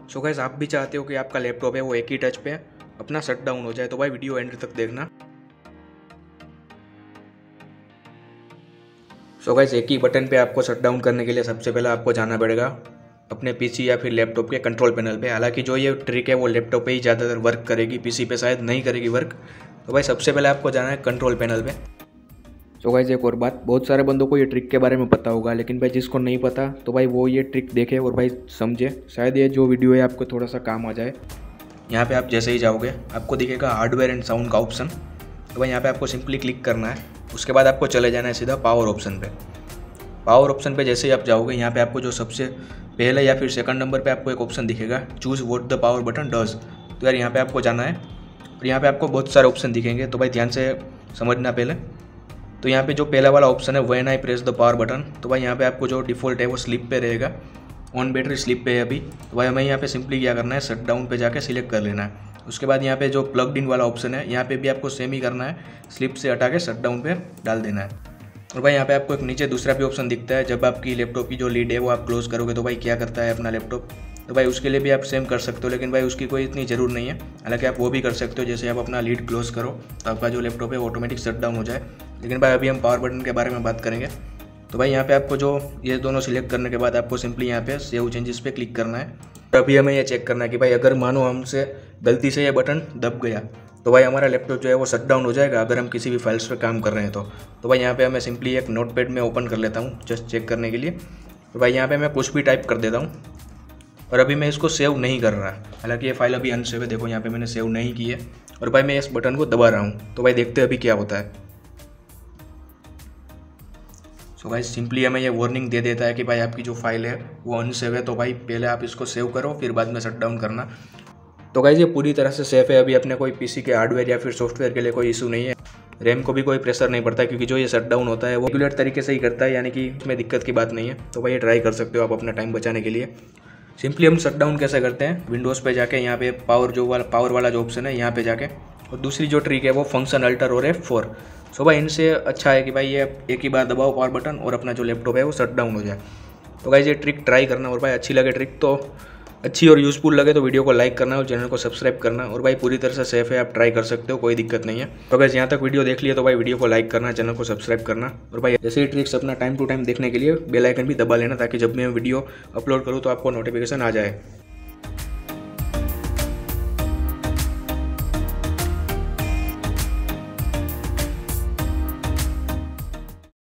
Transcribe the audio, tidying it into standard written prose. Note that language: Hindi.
सो गाइस आप भी चाहते हो कि आपका लैपटॉप है वो एक ही टच पे अपना शट डाउन हो जाए, तो भाई वीडियो एंड तक देखना। सो गाइस एक ही बटन पे आपको शट डाउन करने के लिए सबसे पहले आपको जाना पड़ेगा अपने पीसी या फिर लैपटॉप के कंट्रोल पैनल पे। हालांकि जो ये ट्रिक है वो लैपटॉप पे ही ज़्यादातर वर्क करेगी, पीसी पे शायद नहीं करेगी वर्क। तो भाई सबसे पहले आपको जाना है कंट्रोल पैनल पे। सो गाइस एक और बात, बहुत सारे बंदों को ये ट्रिक के बारे में पता होगा, लेकिन भाई जिसको नहीं पता तो भाई वो ये ट्रिक देखे और भाई समझे, शायद ये जो वीडियो है आपको थोड़ा सा काम आ जाए। यहाँ पे आप जैसे ही जाओगे आपको दिखेगा हार्डवेयर एंड साउंड का ऑप्शन। तो भाई यहाँ पे आपको सिंपली क्लिक करना है। उसके बाद आपको चले जाना है सीधा पावर ऑप्शन पे। पावर ऑप्शन पे जैसे ही आप जाओगे यहाँ पे आपको जो सबसे पहले या फिर सेकंड नंबर पे आपको एक ऑप्शन दिखेगा, choose what the power button does. तो यार यहाँ पे आपको जाना है और यहाँ पे आपको बहुत सारे ऑप्शन दिखेंगे, तो भाई ध्यान से समझना पहले। तो यहाँ पे जो पहला वाला ऑप्शन है when I press the power button, तो भाई यहाँ पे आपको जो डिफ़ॉल्ट है वो स्लिप पे रहेगा, ऑन बैटरी स्लिप पे है अभी। तो भाई हमें यहाँ पे सिंपली क्या करना है, शट डाउन पे जाके सिलेक्ट कर लेना है। उसके बाद यहाँ पे जो प्लग्ड इन वाला ऑप्शन है यहाँ पे भी आपको सेम ही करना है, स्लिप से हटा के शट डाउन पे डाल देना है। और भाई यहाँ पे आपको एक नीचे दूसरा भी ऑप्शन दिखता है, जब आपकी लैपटॉप की जो लीड है वो आप क्लोज करोगे तो भाई क्या करता है अपना लैपटॉप। तो भाई उसके लिए भी आप सेम कर सकते हो, लेकिन भाई उसकी कोई इतनी ज़रूर नहीं है। हालांकि आप वो भी कर सकते हो, जैसे आप अपना लीड क्लोज करो तो आपका जो लैपटॉप है ऑटोमेटिक शट डाउन हो जाए। लेकिन भाई अभी हम पावर बटन के बारे में बात करेंगे। तो भाई यहाँ पे आपको जो ये दोनों सिलेक्ट करने के बाद आपको सिंपली यहाँ पे सेव चेंजेस पे क्लिक करना है। और अभी हमें ये चेक करना है कि भाई अगर मानो हमसे गलती से ये बटन दब गया तो भाई हमारा लैपटॉप जो है वो शट डाउन हो जाएगा अगर हम किसी भी फाइल्स पे काम कर रहे हैं तो भाई यहाँ पे मैं सिंपली एक नोटपैड में ओपन कर लेता हूँ जस्ट चेक करने के लिए। तो भाई यहाँ पे मैं कुछ भी टाइप कर देता हूँ और अभी मैं इसको सेव नहीं कर रहा। हालांकि ये फाइल अभी अनसेव है, देखो यहाँ पे मैंने सेव नहीं की है और भाई मैं इस बटन को दबा रहा हूँ। तो भाई देखते हैं अभी क्या होता है। सो भाई सिंपली हमें ये वार्निंग दे देता है कि भाई आपकी जो फाइल है वो अनसेव है, तो भाई पहले आप इसको सेव करो फिर बाद में शट डाउन करना। तो गाइस ये पूरी तरह से सेफ है, अभी अपने कोई पीसी के हार्डवेयर या फिर सॉफ्टवेयर के लिए कोई इशू नहीं है। रैम को भी कोई प्रेशर नहीं पड़ता, क्योंकि जो ये शट डाउन होता है वो रेगुलर तरीके से ही करता है, यानी कि इसमें दिक्कत की बात नहीं है। तो भाई ये ट्राई कर सकते हो आप अपना टाइम बचाने के लिए। सिंपली हम शट डाउन कैसे करते हैं, विंडोज़ पे जाके यहाँ पे पावर वाला जो ऑप्शन है यहाँ पे जाके, और दूसरी जो ट्रिक है वो फंक्शन अल्टर और F4। सो भाई इनसे अच्छा है कि भाई ये एक ही बार दबाओ पावर बटन और अपना जो लैपटॉप है वो शट डाउन हो जाए। तो गाइस ये ट्रिक ट्राई करना, और भाई अच्छी लगे ट्रिक तो अच्छी और यूज़फुल लगे तो वीडियो को लाइक करना और चैनल को सब्सक्राइब करना। और भाई पूरी तरह से सेफ है, आप ट्राई कर सकते हो, कोई दिक्कत नहीं है। तो गाइस यहाँ तक वीडियो देख लिया तो भाई वीडियो को लाइक करना, चैनल को सब्सक्राइब करना, और भाई ऐसे ही ट्रिक्स अपना टाइम टू टाइम देखने के लिए बेल आइकन भी दबा लेना, ताकि जब मैं वीडियो अपलोड करूँ तो आपको नोटिफिकेशन आ जाए।